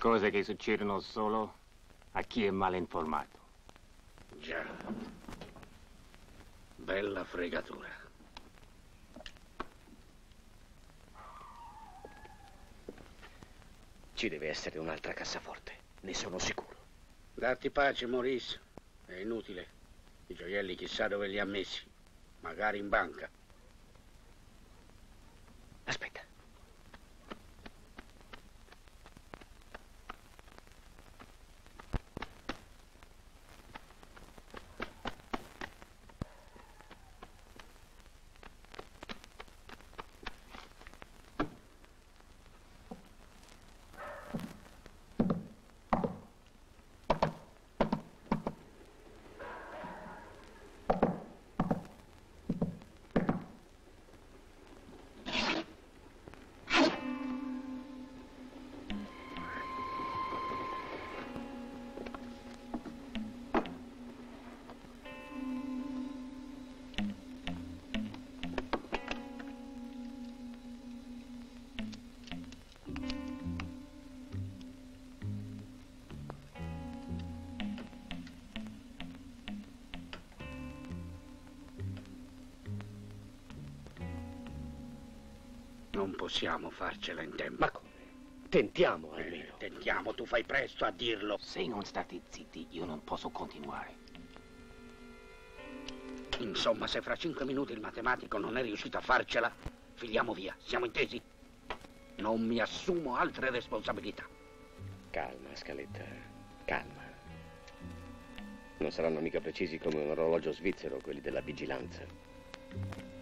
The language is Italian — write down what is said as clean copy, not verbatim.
Cose che succedono solo a chi è mal informato. Già. Bella fregatura. Ci deve essere un'altra cassaforte, ne sono sicuro. Datti pace, Maurice. È inutile. I gioielli chissà dove li ha messi. Magari in banca. Aspetta. Non possiamo farcela in tempo. Ma come? Tentiamo almeno. Tentiamo, tu fai presto a dirlo. Se non state zitti, io non posso continuare. Insomma, se fra 5 minuti il matematico non è riuscito a farcela, filiamo via. Siamo intesi? Non mi assumo altre responsabilità. Calma, Scaletta, calma. Non saranno mica precisi come un orologio svizzero quelli della vigilanza.